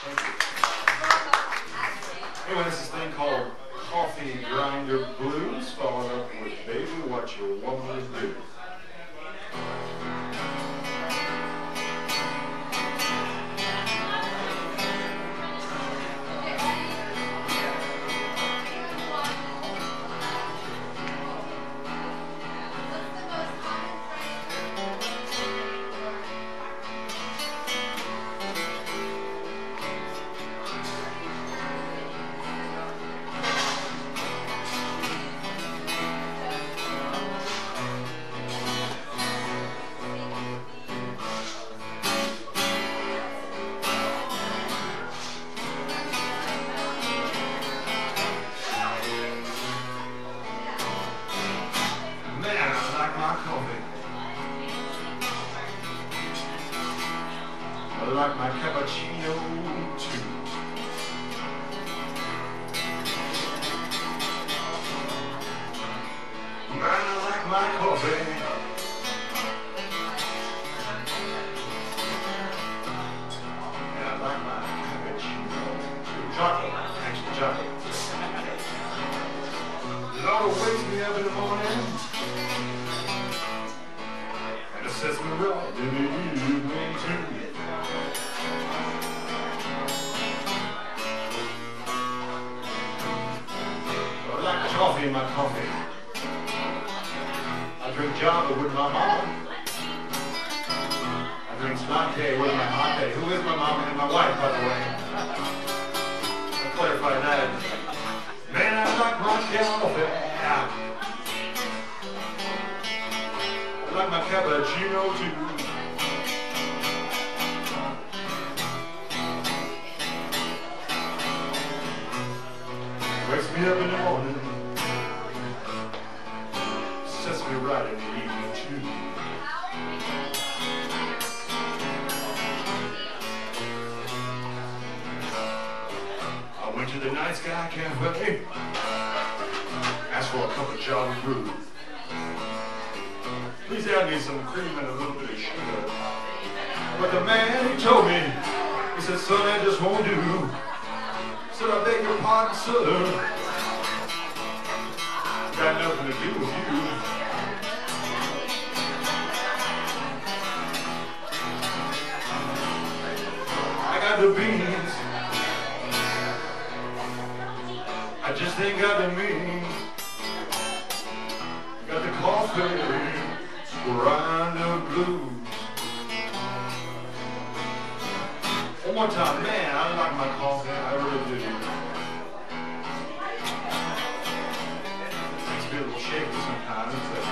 Thank you. Anyway, this is this thing called Coffee Grinder Blues, followed up with Baby What Your Woman Do. I like my cappuccino too. Man, I like my coffee. And I like my cappuccino too. Chocolate, actually chocolate. Lord, it wakes me up in the morning, and it sets me right in the evening too. Coffee in my coffee. I drink Java with my mama. I drink latte with my latte. Who is my mama and my wife, by the way? I'll clarify that. Man, I like my coffee. I like my cappuccino too. Wakes me up in the morning, sets me right in the evening too. I went to the Night Sky Cafe, asked for a cup of Java brew. Please add me some cream and a little bit of sugar. But the man, he told me, he said, son, that just won't do. Said, I beg your pardon, sir. Got nothing to do with you. I got the beans. I just ain't got the means. Got the coffee, grinder blues. One more time, man, I like my coffee, I really do. It's a little shaky sometimes, but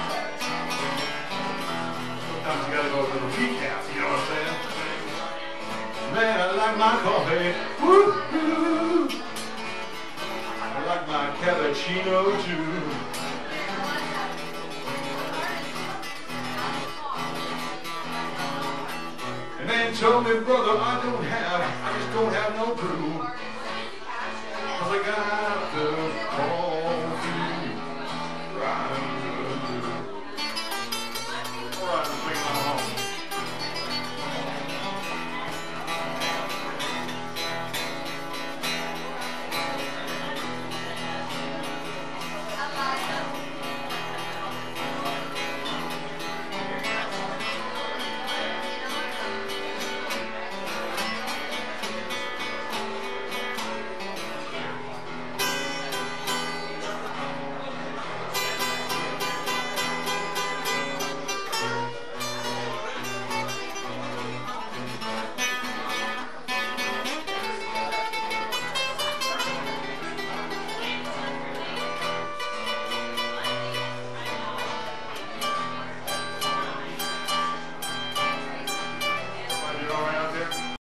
sometimes you gotta go a little decaf, you know what I'm saying? Man, I like my coffee, woo-hoo. I like my cappuccino too. And man told me, brother, I just don't have no brew.